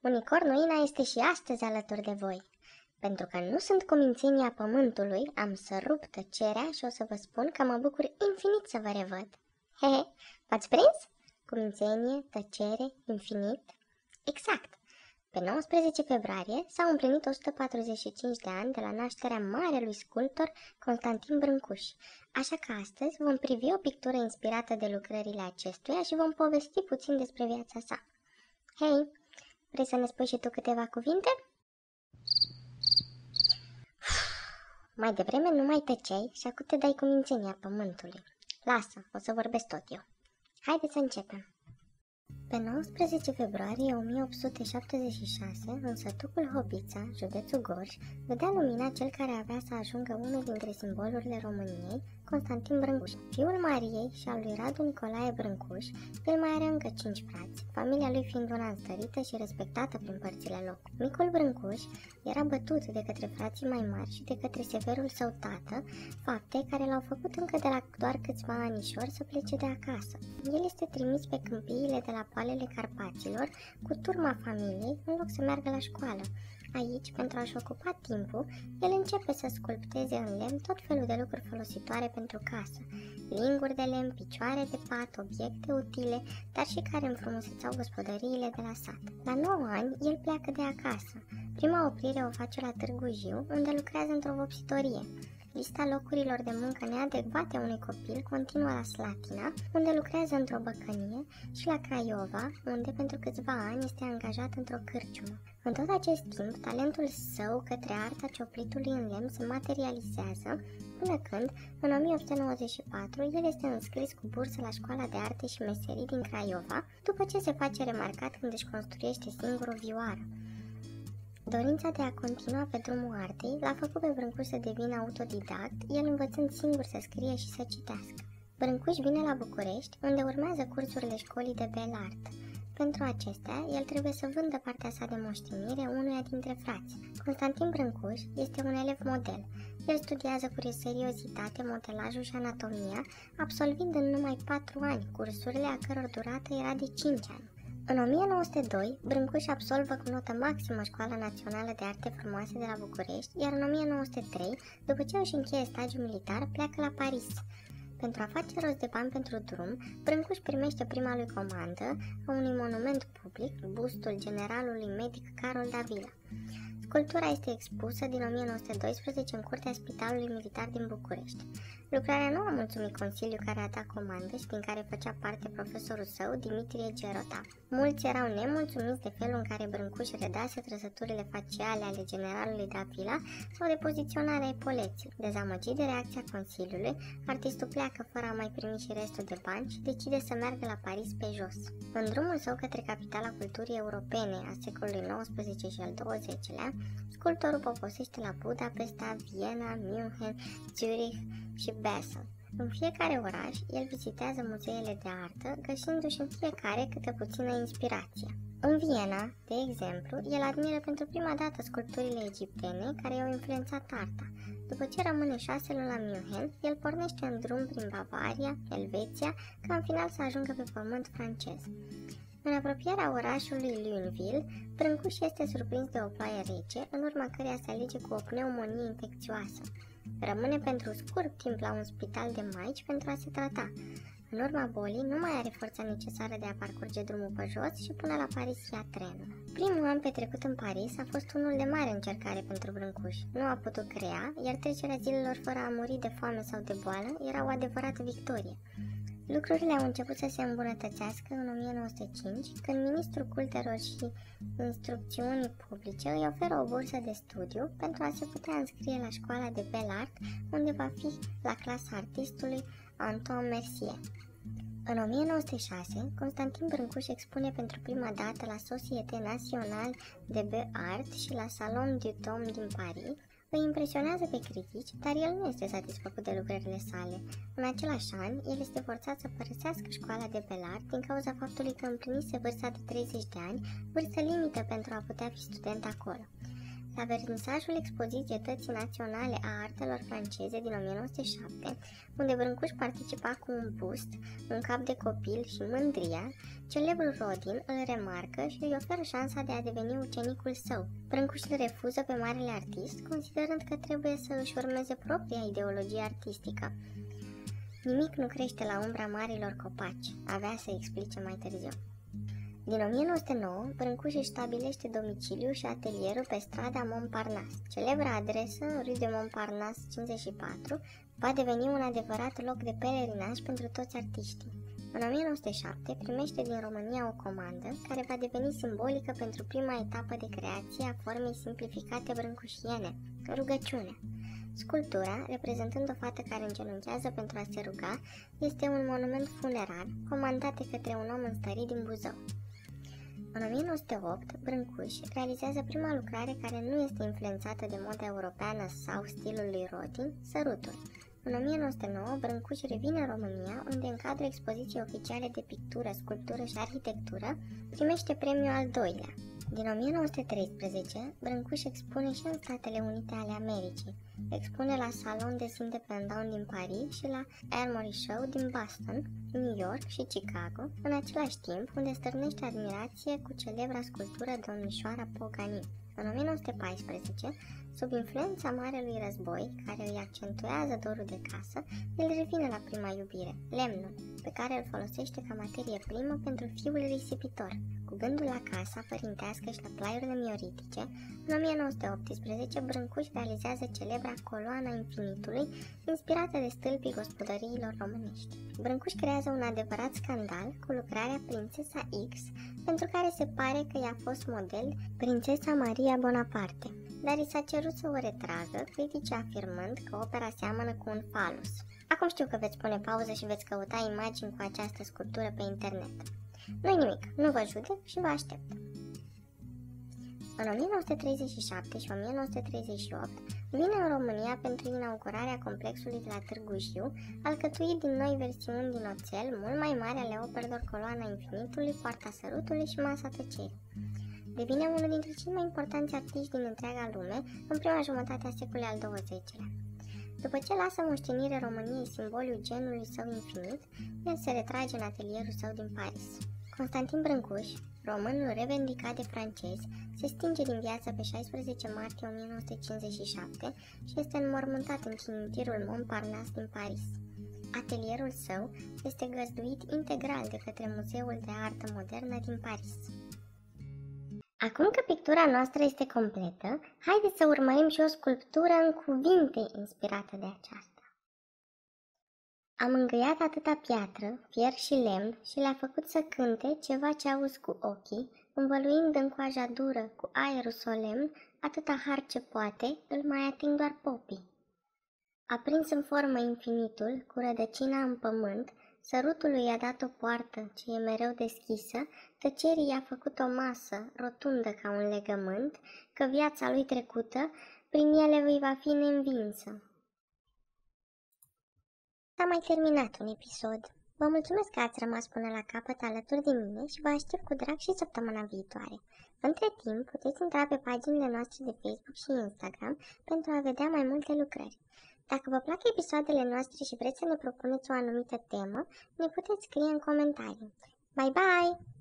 Unicornuina este și astăzi alături de voi. Pentru că nu sunt cumințenia pământului, am să rup tăcerea și o să vă spun că mă bucur infinit să vă revăd. Hehe, v-ați prins? Cumințenie, tăcere, infinit? Exact! Pe 19 februarie s-au împlinit 145 de ani de la nașterea marelui sculptor Constantin Brâncuș, așa că astăzi vom privi o pictură inspirată de lucrările acestuia și vom povesti puțin despre viața sa. Hei, vrei să ne spui și tu câteva cuvinte? Mai devreme nu mai tăceai și acum te dai cu mințenia pământului. Lasă, o să vorbesc tot eu. Haideți să începem. Pe 19 februarie 1876, în sătucul Hobița, județul Gorj, vedea lumina cel care avea să ajungă unul dintre simbolurile României, Constantin Brâncuș. Fiul Mariei și al lui Radu Nicolae Brâncuș, el mai are încă 5 frați, familia lui fiind una înstărită și respectată prin părțile locului. Micul Brâncuș era bătut de către frații mai mari și de către severul său tată, fapte care l-au făcut încă de la doar câțiva anișori să plece de acasă. El este trimis pe câmpiile de la poalele Carpaților cu turma familiei în loc să meargă la școală. Aici, pentru a-și ocupa timpul, el începe să sculpteze în lemn tot felul de lucruri folositoare pentru casă, linguri de lemn, picioare de pat, obiecte utile, dar și care înfrumusețau gospodăriile de la sat. La 9 ani, el pleacă de acasă. Prima oprire o face la Târgu Jiu, unde lucrează într-o vopsitorie. Lista locurilor de muncă neadecvate unui copil continuă la Slatina, unde lucrează într-o băcănie, și la Craiova, unde pentru câțiva ani este angajat într-o cârciumă. În tot acest timp, talentul său către arta cioplitului în lemn se materializează, până când, în 1894, el este înscris cu bursă la Școala de Arte și Meserii din Craiova, după ce se face remarcat când își construiește singur o vioară. Dorința de a continua pe drumul artei l-a făcut pe Brâncuș să devină autodidact, el învățând singur să scrie și să citească. Brâncuș vine la București, unde urmează cursurile școlii de Bel Art. Pentru acestea, el trebuie să vândă partea sa de moștenire unuia dintre frați. Constantin Brâncuș este un elev model. El studiază cu seriozitate modelajul și anatomia, absolvind în numai 4 ani cursurile a căror durată era de 5 ani. În 1902, Brâncuș absolvă cu notă maximă Școala Națională de Arte Frumoase de la București, iar în 1903, după ce își încheie stagiul militar, pleacă la Paris. Pentru a face rost de bani pentru drum, Brâncuș primește prima lui comandă a unui monument public, bustul generalului medic Carol Davila. Sculptura este expusă din 1912 în curtea Spitalului Militar din București. Lucrarea nu a mulțumit Consiliul care a dat comandă și din care făcea parte profesorul său, Dimitrie Gerota. Mulți erau nemulțumiți de felul în care Brâncuș redase trăsăturile faciale ale generalului Davila sau de poziționarea epoleții. Dezamăgit de reacția Consiliului, artistul pleacă fără a mai primi și restul de bani și decide să meargă la Paris pe jos. În drumul său către capitala culturii europene a secolului XIX și al XX-lea, sculptorul poposește la Budapesta, Viena, München, Zurich și Basel. În fiecare oraș, el vizitează muzeele de artă, găsindu-și în fiecare câte puțină inspirație. În Viena, de exemplu, el admiră pentru prima dată sculpturile egiptene care i-au influențat arta. După ce rămâne 6 luni la München, el pornește în drum prin Bavaria, Elveția, ca în final să ajungă pe pământ francez. În apropierea orașului Lunéville, Brâncuș este surprins de o ploaie rece, în urma căreia se alege cu o pneumonie infecțioasă. Rămâne pentru scurt timp la un spital de maici pentru a se trata. În urma bolii, nu mai are forța necesară de a parcurge drumul pe jos și până la Paris ia trenul. Primul an petrecut în Paris a fost unul de mare încercare pentru Brâncuș. Nu a putut crea, iar trecerea zilelor fără a muri de foame sau de boală era o adevărată victorie. Lucrurile au început să se îmbunătățească în 1905, când ministrul cultelor și instrucțiunii publice îi oferă o bursă de studiu pentru a se putea înscrie la școala de Bel Art, unde va fi la clasa artistului Antoine Mercier. În 1906, Constantin Brâncuș expune pentru prima dată la Société Nationale de Beaux-Arts și la Salon du Dôme din Paris. Îi impresionează pe critici, dar el nu este satisfăcut de lucrările sale. În același an, el este forțat să părăsească școala de Bel Art din cauza faptului că împlinise vârsta de 30 de ani, vârstă limită pentru a putea fi student acolo. la vernisajul Expoziției Naționale a Artelor Franceze din 1907, unde Brâncuș participa cu un bust, un cap de copil și mândria, celebrul Rodin îl remarcă și îi oferă șansa de a deveni ucenicul său. Brâncuș îl refuză pe marele artist, considerând că trebuie să își urmeze propria ideologie artistică. Nimic nu crește la umbra marilor copaci, avea să explice mai târziu. Din 1909, Brâncuș își stabilește domiciliul și atelierul pe strada Montparnasse. Celebra adresă, Rue de Montparnasse 54, va deveni un adevărat loc de pelerinaj pentru toți artiștii. În 1907 primește din România o comandă care va deveni simbolică pentru prima etapă de creație a formei simplificate brâncușiene, rugăciune. Sculptura, reprezentând o fată care îngenunchează pentru a se ruga, este un monument funerar comandat de către un om înstărit din Buzău. În 1908, Brâncuș realizează prima lucrare care nu este influențată de moda europeană sau stilul lui Rodin, Sărutul. În 1909, Brâncuș revine în România, unde în cadrul expoziției oficiale de pictură, sculptură și arhitectură, primește premiul al doilea. Din 1913, Brâncuș expune și în Statele Unite ale Americii. Expune la Salon des Independants din Paris și la Armory Show din Boston, New York și Chicago, în același timp unde stârnește admirație cu celebra sculptură Domnișoara Pogani. În 1914, sub influența Marelui Război, care îi accentuează dorul de casă, el revine la prima iubire, lemnul, pe care îl folosește ca materie primă pentru fiul risipitor. Cu gândul la casa părintească și la plaiurile mioritice, în 1918 Brâncuș realizează celebra Coloana Infinitului, inspirată de stâlpii gospodăriilor românești. Brâncuș creează un adevărat scandal cu lucrarea Prințesa X, pentru care se pare că i-a fost model Prințesa Maria Bonaparte, dar i s-a cerut să o retragă, critici afirmând că opera seamănă cu un falus. Acum știu că veți pune pauză și veți căuta imagini cu această sculptură pe internet. Nu-i nimic, nu vă judec și vă aștept. În 1937 și 1938 vine în România pentru inaugurarea complexului de la Târgu Jiu, alcătuit din noi versiuni din oțel mult mai mari ale operelor Coloana Infinitului, Poarta Sărutului și Masa Tăcerii. Devine unul dintre cei mai importanți artiști din întreaga lume în prima jumătate a secolului al XX-lea. După ce lasă moștenire României simboliul genului său infinit, el se retrage în atelierul său din Paris. Constantin Brâncuș, românul revendicat de francezi, se stinge din viață pe 16 martie 1957 și este înmormântat în cimitirul Montparnasse din Paris. Atelierul său este găzduit integral de către Muzeul de Artă Modernă din Paris. Acum că pictura noastră este completă, haideți să urmărim și o sculptură în cuvinte inspirată de aceasta. Am îngâiat atâta piatră, fier și lemn și le-a făcut să cânte ceva ce auzi cu ochii, învăluind în coaja dură, cu aerul solemn, atâta har ce poate, îl mai ating doar popii. A prins în formă infinitul, cu rădăcina în pământ, sărutului i-a dat o poartă ce e mereu deschisă, tăcerii i-a făcut o masă, rotundă ca un legământ, că viața lui trecută, prin ele îi va fi neînvinsă. S-a mai terminat un episod. Vă mulțumesc că ați rămas până la capăt alături de mine și vă aștept cu drag și săptămâna viitoare. Între timp, puteți intra pe paginile noastre de Facebook și Instagram pentru a vedea mai multe lucrări. Dacă vă plac episoadele noastre și vreți să ne propuneți o anumită temă, ne puteți scrie în comentarii. Bye bye!